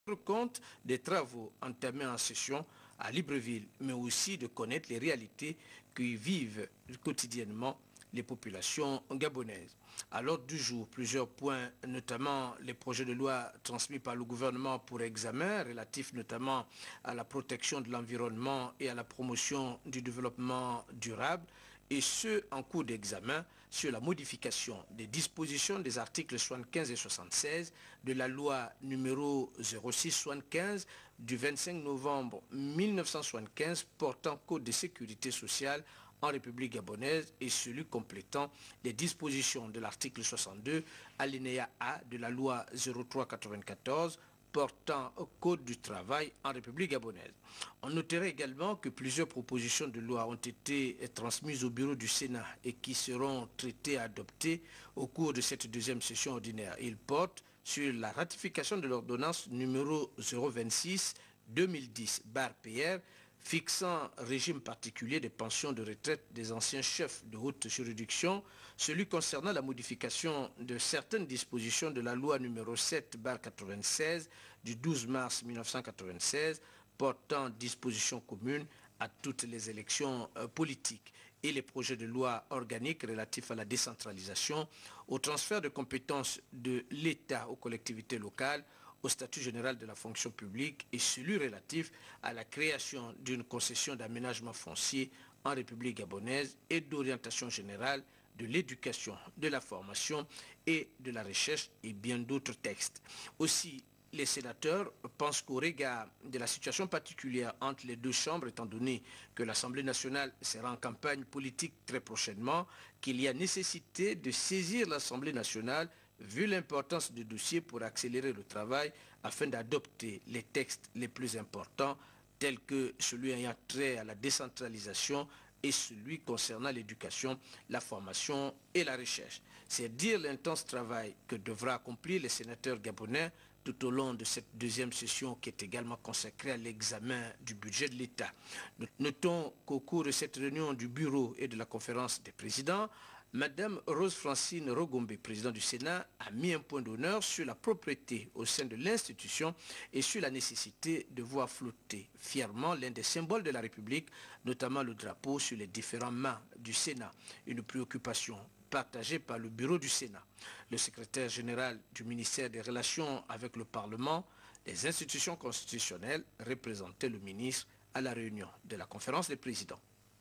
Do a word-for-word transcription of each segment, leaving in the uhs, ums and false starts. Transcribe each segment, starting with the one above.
compte des travaux entamés en session à Libreville, mais aussi de connaître les réalités que vivent quotidiennement les populations gabonaises. À l'ordre du jour, plusieurs points, notamment les projets de loi transmis par le gouvernement pour examen, relatifs notamment à la protection de l'environnement et à la promotion du développement durable, et ceux en cours d'examen sur la modification des dispositions des articles soixante-quinze et soixante-seize de la loi numéro zéro six soixante-quinze du vingt-cinq novembre mille neuf cent soixante-quinze portant code de sécurité sociale en République gabonaise et celui complétant les dispositions de l'article soixante-deux alinéa A de la loi zéro trois quatre-vingt-quatorze portant au Code du travail en République gabonaise. On noterait également que plusieurs propositions de loi ont été transmises au bureau du Sénat et qui seront traitées et adoptées au cours de cette deuxième session ordinaire. Ils portent sur la ratification de l'ordonnance numéro zéro vingt-six deux mille dix barre P R fixant régime particulier des pensions de retraite des anciens chefs de haute juridiction, celui concernant la modification de certaines dispositions de la loi numéro sept barre quatre-vingt-seize du douze mars mille neuf cent quatre-vingt-seize portant dispositions communes à toutes les élections euh, politiques et les projets de loi organiques relatifs à la décentralisation, au transfert de compétences de l'État aux collectivités locales, au statut général de la fonction publique et celui relatif à la création d'une concession d'aménagement foncier en République gabonaise et d'orientation générale de l'éducation, de la formation et de la recherche et bien d'autres textes. Aussi, les sénateurs pensent qu'au regard de la situation particulière entre les deux chambres, étant donné que l'Assemblée nationale sera en campagne politique très prochainement, qu'il y a nécessité de saisir l'Assemblée nationale vu l'importance du dossier pour accélérer le travail afin d'adopter les textes les plus importants tels que celui ayant trait à la décentralisation et celui concernant l'éducation, la formation et la recherche. C'est dire l'intense travail que devra accomplir les sénateurs gabonais tout au long de cette deuxième session qui est également consacrée à l'examen du budget de l'État. Notons qu'au cours de cette réunion du bureau et de la conférence des présidents, Madame Rose-Francine Rogombe, présidente du Sénat, a mis un point d'honneur sur la propriété au sein de l'institution et sur la nécessité de voir flotter fièrement l'un des symboles de la République, notamment le drapeau sur les différents mâts du Sénat, une préoccupation partagée par le bureau du Sénat. Le secrétaire général du ministère des Relations avec le Parlement, les institutions constitutionnelles représentait le ministre à la réunion de la conférence des présidents.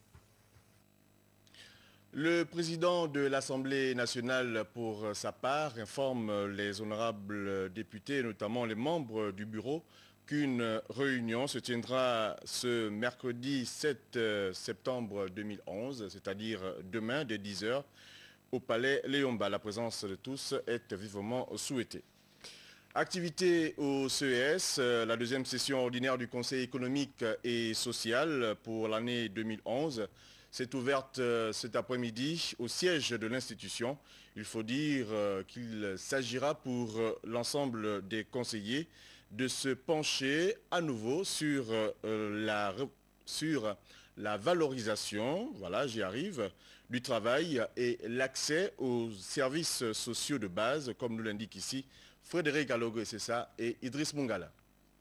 Le président de l'Assemblée nationale, pour sa part, informe les honorables députés, notamment les membres du bureau, qu'une réunion se tiendra ce mercredi sept septembre deux mille onze, c'est-à-dire demain dès dix heures, au palais Léomba. La présence de tous est vivement souhaitée. Activité au C E S, la deuxième session ordinaire du Conseil économique et social pour l'année deux mille onze s'est ouverte cet après-midi au siège de l'institution. Il faut dire qu'il s'agira pour l'ensemble des conseillers de se pencher à nouveau sur la, sur la valorisation, voilà, j'y arrive, du travail et l'accès aux services sociaux de base, comme nous l'indique ici Frédéric Alogo, c'est ça, et Idriss Mungala.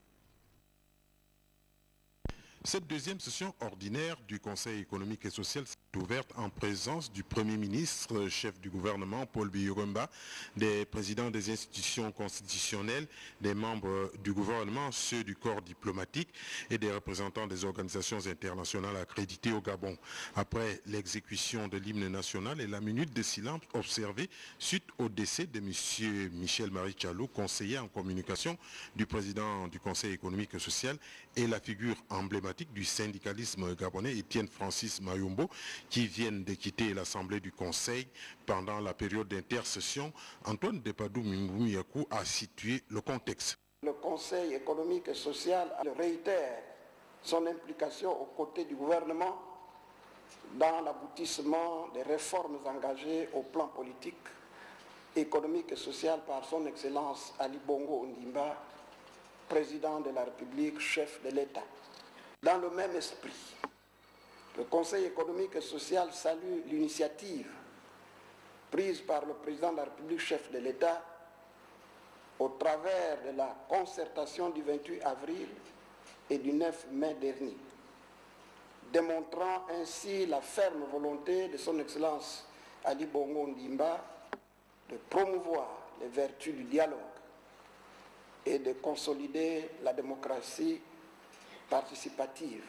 Cette deuxième session ordinaire du Conseil économique et social est ouverte en présence du Premier ministre, chef du gouvernement, Paul Biya-Rumba, des présidents des institutions constitutionnelles, des membres du gouvernement, ceux du corps diplomatique et des représentants des organisations internationales accréditées au Gabon. Après l'exécution de l'hymne national et la minute de silence observée suite au décès de M. Michel-Marie Tchalo, conseiller en communication du président du Conseil économique et social et la figure emblématique du syndicalisme gabonais, Étienne Francis Mayombo, qui viennent de quitter l'Assemblée du Conseil pendant la période d'intercession, Antoine Depadou Mingoumiakou a situé le contexte. Le Conseil économique et social réitère son implication aux côtés du gouvernement dans l'aboutissement des réformes engagées au plan politique, économique et social par son Excellence Ali Bongo Ondimba, président de la République, chef de l'État. Dans le même esprit, le Conseil économique et social salue l'initiative prise par le président de la République, chef de l'État, au travers de la concertation du vingt-huit avril et du neuf mai dernier, démontrant ainsi la ferme volonté de son Excellence Ali Bongo Ondimba de promouvoir les vertus du dialogue et de consolider la démocratie participative.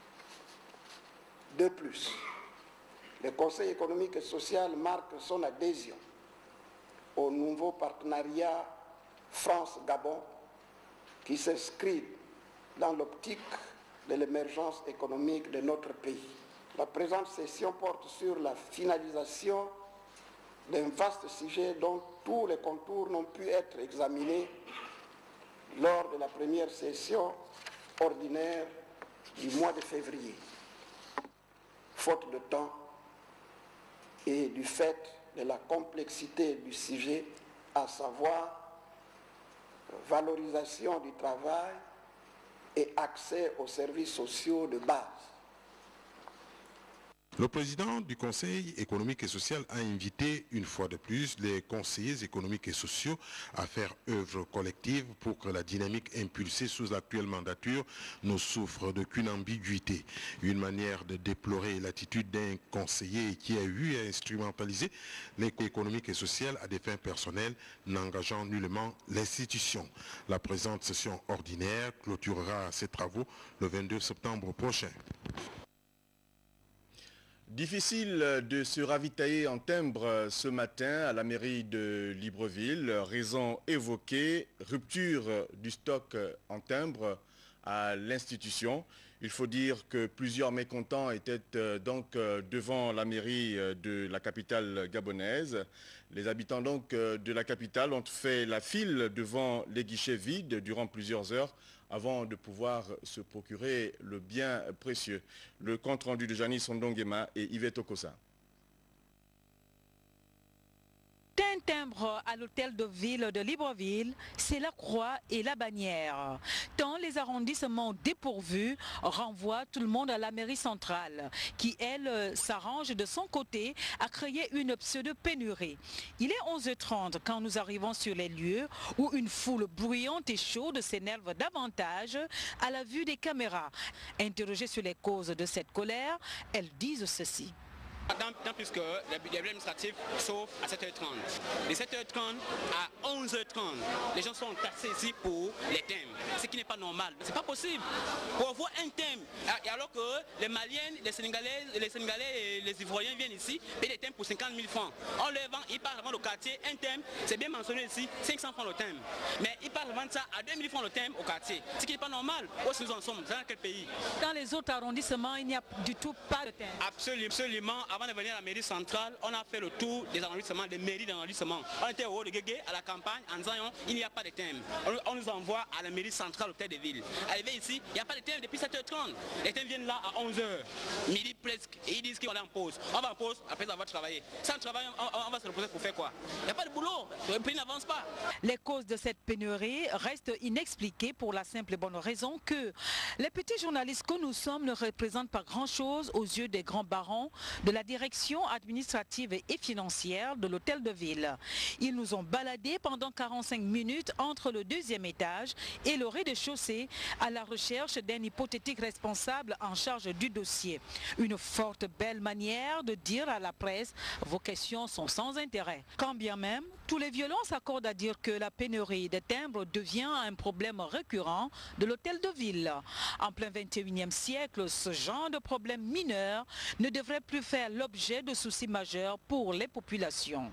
De plus, le Conseil économique et social marque son adhésion au nouveau partenariat France-Gabon qui s'inscrit dans l'optique de l'émergence économique de notre pays. La présente session porte sur la finalisation d'un vaste sujet dont tous les contours n'ont pu être examinés lors de la première session ordinaire du mois de février. Faute de temps et du fait de la complexité du sujet, à savoir valorisation du travail et accès aux services sociaux de base. Le président du Conseil économique et social a invité une fois de plus les conseillers économiques et sociaux à faire œuvre collective pour que la dynamique impulsée sous l'actuelle mandature ne souffre d'aucune ambiguïté. Une manière de déplorer l'attitude d'un conseiller qui a eu à instrumentaliser l'économie économique et sociale à des fins personnelles, n'engageant nullement l'institution. La présente session ordinaire clôturera ses travaux le vingt-deux septembre prochain. Difficile de se ravitailler en timbre ce matin à la mairie de Libreville. Raison évoquée, rupture du stock en timbre à l'institution. Il faut dire que plusieurs mécontents étaient donc devant la mairie de la capitale gabonaise. Les habitants donc de la capitale ont fait la file devant les guichets vides durant plusieurs heures avant de pouvoir se procurer le bien précieux. Le compte-rendu de Janice Ondongema et Yvette Okosa. Un timbre à l'hôtel de ville de Libreville, c'est la croix et la bannière. Tant les arrondissements dépourvus renvoient tout le monde à la mairie centrale, qui elle s'arrange de son côté à créer une pseudo-pénurie. Il est onze heures trente quand nous arrivons sur les lieux où une foule bruyante et chaude s'énerve davantage à la vue des caméras. Interrogées sur les causes de cette colère, elles disent ceci. Tant puisque les budgets administratifs sauf à sept heures trente. De sept heures trente à onze heures trente, les gens sont taxés ici pour les thèmes, ce qui n'est pas normal. C'est pas possible. Pour avoir un thème, alors que les Maliens, les Sénégalais, les Sénégalais et les Ivoiriens viennent ici payer des thèmes pour cinquante mille francs. On leur vend, ils partent vendre au quartier, un thème, c'est bien mentionné ici, cinq cents francs le thème. Mais ils partent vendre ça à deux mille francs le thème au quartier, ce qui n'est pas normal. Où est-ce que nous en sommes? Dans quel pays? Dans les autres arrondissements, il n'y a du tout pas de thème. Absolument, absolument. Avant de venir à la mairie centrale, on a fait le tour des arrondissements, des mairies d'arrondissement. On était au haut de Guégué, à la campagne, en disant il n'y a pas de thème. On, on nous envoie à la mairie centrale, au tête de ville. Arrivé ici, il n'y a pas de thème depuis sept heures trente. Les thèmes viennent là à onze heures, midi presque, et ils disent qu'on est en pause. On va en pause après avoir travaillé. Sans travail, on, on va se reposer pour faire quoi? Il n'y a pas de boulot, le pays n'avance pas. Les causes de cette pénurie restent inexpliquées pour la simple et bonne raison que les petits journalistes que nous sommes ne représentent pas grand-chose aux yeux des grands barons de la direction administrative et financière de l'hôtel de ville. Ils nous ont baladés pendant quarante-cinq minutes entre le deuxième étage et le rez-de-chaussée à la recherche d'un hypothétique responsable en charge du dossier. Une forte belle manière de dire à la presse « vos questions sont sans intérêt ». Quand bien même, tous les violents s'accordent à dire que la pénurie de timbres devient un problème récurrent de l'hôtel de ville. En plein vingt et unième siècle, ce genre de problème mineur ne devrait plus faire l'objet de soucis majeurs pour les populations.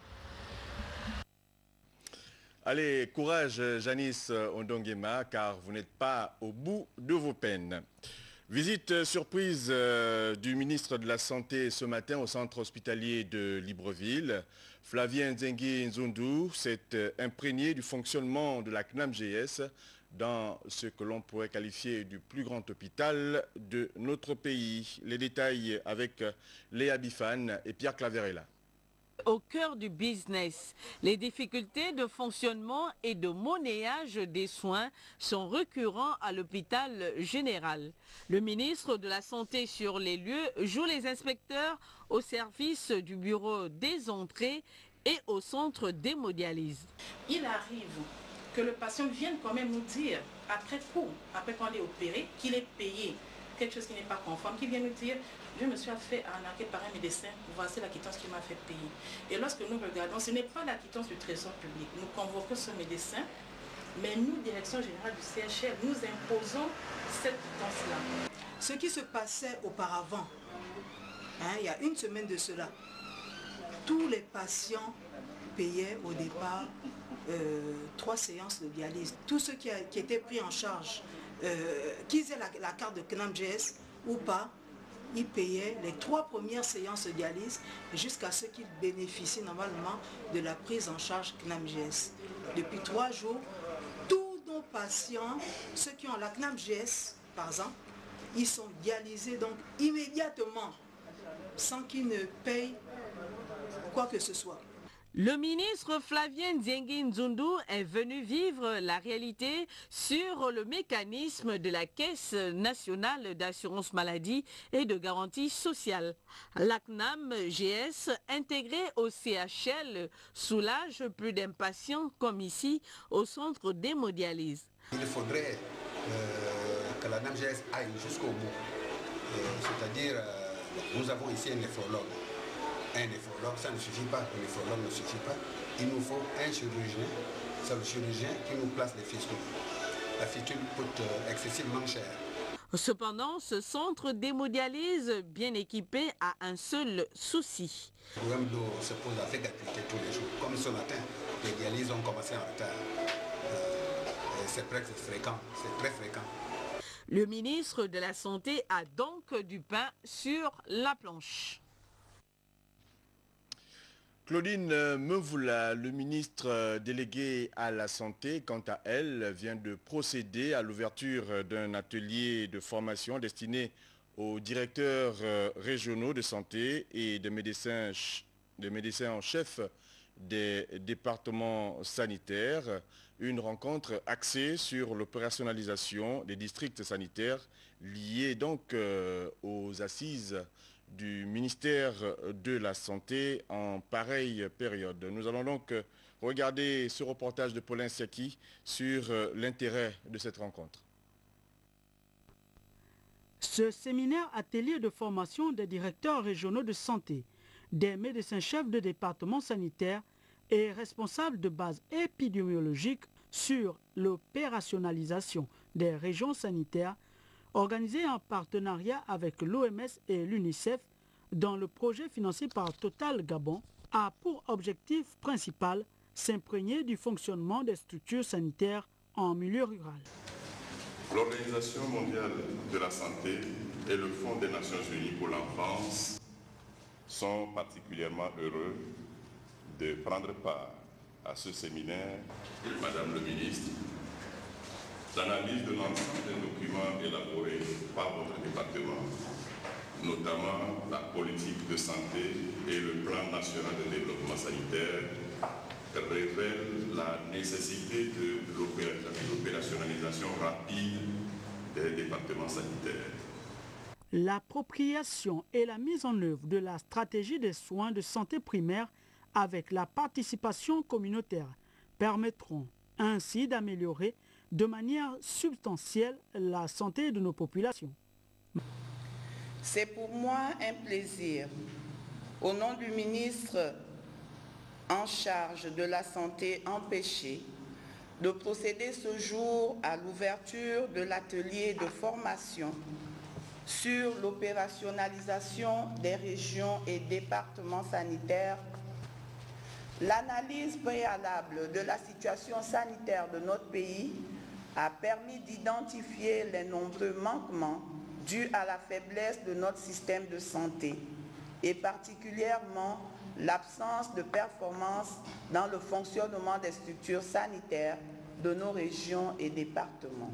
Allez, courage Janice Ondongema, car vous n'êtes pas au bout de vos peines. Visite surprise euh, du ministre de la Santé ce matin au centre hospitalier de Libreville. Flavien Nzengi Nzundu s'est imprégné du fonctionnement de la C N A M G S dans ce que l'on pourrait qualifier du plus grand hôpital de notre pays. Les détails avec Léa Bifane et Pierre Claverella. Au cœur du business, les difficultés de fonctionnement et de monnayage des soins sont récurrents à l'hôpital général. Le ministre de la Santé sur les lieux joue les inspecteurs au service du bureau des entrées et au centre d'hémodialyse. Il arrive que le patient vienne quand même nous dire, après coup, après qu'on est opéré, qu'il est payé quelque chose qui n'est pas conforme, qu'il vienne nous dire, je me suis fait arnaquer par un médecin, voici la quittance qui m'a fait payer. Et lorsque nous regardons, ce n'est pas la quittance du Trésor public. Nous convoquons ce médecin, mais nous, Direction Générale du C H L, nous imposons cette quittance-là. Ce qui se passait auparavant, hein, il y a une semaine de cela, tous les patients payaient au départ euh, trois séances de dialyse. Tous ceux qui, a, qui étaient pris en charge, euh, qu'ils aient la, la carte de C N A M G S ou pas, ils payaient les trois premières séances de dialyse jusqu'à ce qu'ils bénéficient normalement de la prise en charge C N A M G S. Depuis trois jours, tous nos patients, ceux qui ont la C N A M G S, par exemple, ils sont dialysés donc immédiatement, sans qu'ils ne payent quoi que ce soit. Le ministre Flavien Nziengi Nzundu est venu vivre la réalité sur le mécanisme de la Caisse nationale d'assurance maladie et de garantie sociale. La C N A M G S intégrée au C H L soulage plus d'impatients comme ici au centre d'hémodialyse. Il faudrait euh, que la C N A M G S aille jusqu'au bout. Euh, C'est-à-dire, euh, nous avons ici un néphrologue. Un néphrologue, ça ne suffit pas, un néphrologue ne suffit pas. Il nous faut un chirurgien, c'est le chirurgien qui nous place les fistules. La fistule coûte euh, excessivement cher. Cependant, ce centre d'hémodialyse bien équipé a un seul souci. Le problème d'eau se pose avec acuité tous les jours. Comme ce matin, les dialyses ont commencé en retard. Euh, c'est presque fréquent, c'est très fréquent. Le ministre de la Santé a donc du pain sur la planche. Claudine Mevula, le ministre délégué à la Santé, quant à elle, vient de procéder à l'ouverture d'un atelier de formation destiné aux directeurs régionaux de santé et des médecins, des médecins en chef des départements sanitaires. Une rencontre axée sur l'opérationnalisation des districts sanitaires liés donc aux assises du ministère de la Santé en pareille période. Nous allons donc regarder ce reportage de Paulin Seki sur l'intérêt de cette rencontre. Ce séminaire atelier de formation des directeurs régionaux de santé, des médecins-chefs de département sanitaire et responsables de base épidémiologique sur l'opérationnalisation des régions sanitaires organisé en partenariat avec l'O M S et l'UNICEF dans le projet financé par Total Gabon, a pour objectif principal s'imprégner du fonctionnement des structures sanitaires en milieu rural. L'Organisation mondiale de la santé et le Fonds des Nations unies pour l'enfance sont particulièrement heureux de prendre part à ce séminaire. Madame le ministre, l'analyse de l'ensemble des documents élaborés par votre département, notamment la politique de santé et le plan national de développement sanitaire, révèle la nécessité de l'opérationnalisation rapide des départements sanitaires. L'appropriation et la mise en œuvre de la stratégie des soins de santé primaire avec la participation communautaire permettront ainsi d'améliorer de manière substantielle la santé de nos populations. C'est pour moi un plaisir, au nom du ministre en charge de la santé empêchée, de procéder ce jour à l'ouverture de l'atelier de formation sur l'opérationnalisation des régions et départements sanitaires. L'analyse préalable de la situation sanitaire de notre pays a permis d'identifier les nombreux manquements dus à la faiblesse de notre système de santé et particulièrement l'absence de performance dans le fonctionnement des structures sanitaires de nos régions et départements.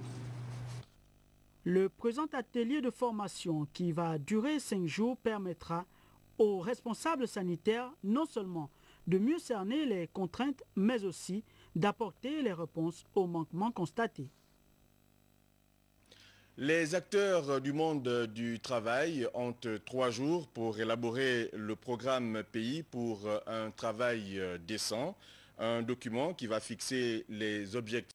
Le présent atelier de formation qui va durer cinq jours permettra aux responsables sanitaires non seulement de mieux cerner les contraintes, mais aussi d'apporter les réponses aux manquements constatés. Les acteurs du monde du travail ont trois jours pour élaborer le programme Pays pour un travail décent, un document qui va fixer les objectifs